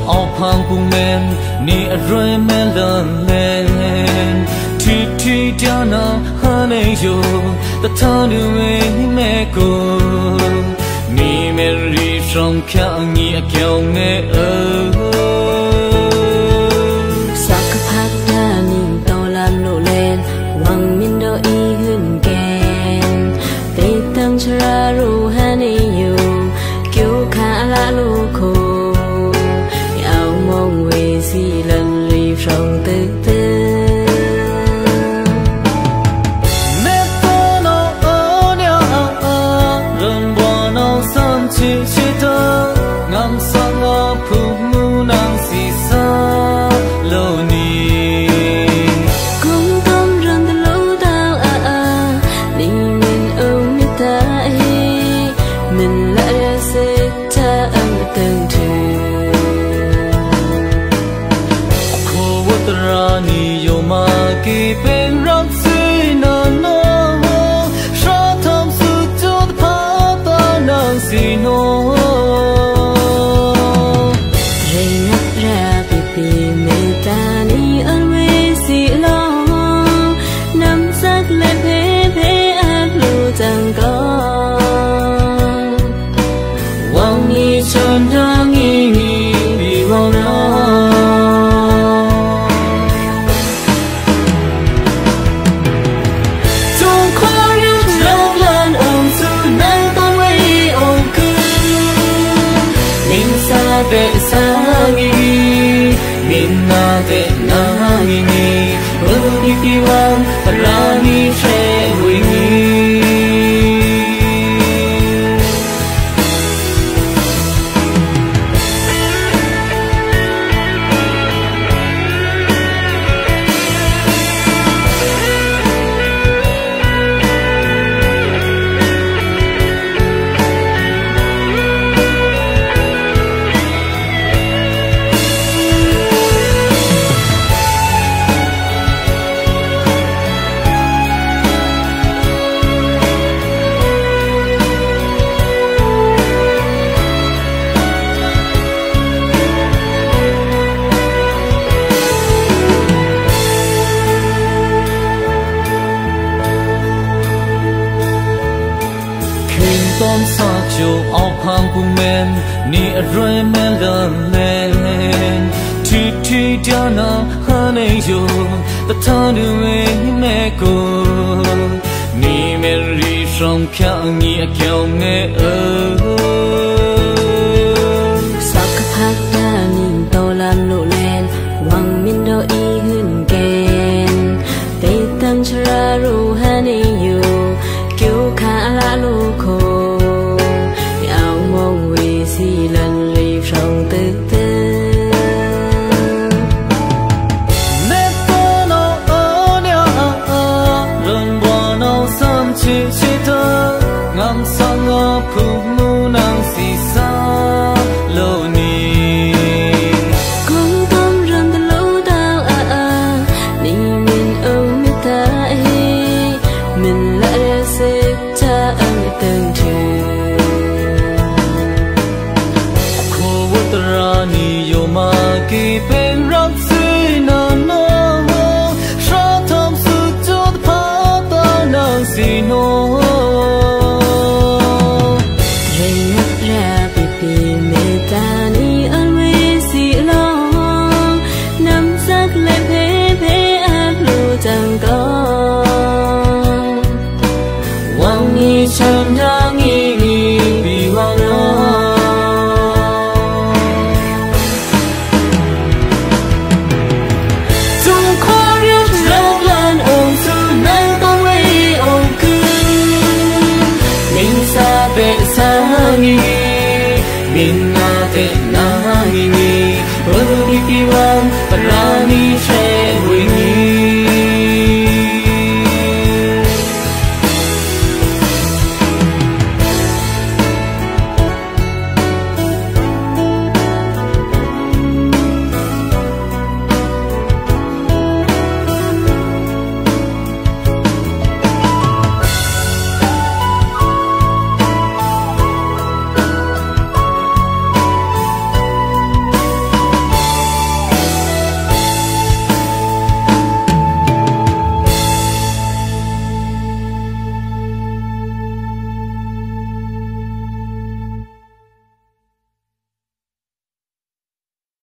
ao phang cùng men ni rồi men lần lên thi thi cha na ha nei yo ta thang du me cô ni me ri trong Kyaw ni Kyaw nghe sa ka phak ta ning to lam lo len wang min do i hun ken te tang chra ru ha nei yo kyo kha la lu ko yao mong we si lần li trong tư tư Kyaw ni Kyaw nghe sa ka phak ta ning to lam lo len wang min do i hun ken te tang chra ru ha nei yo kyo kha la lu ko yao mong we si lần li trong tư tư Min na te na ngi ni,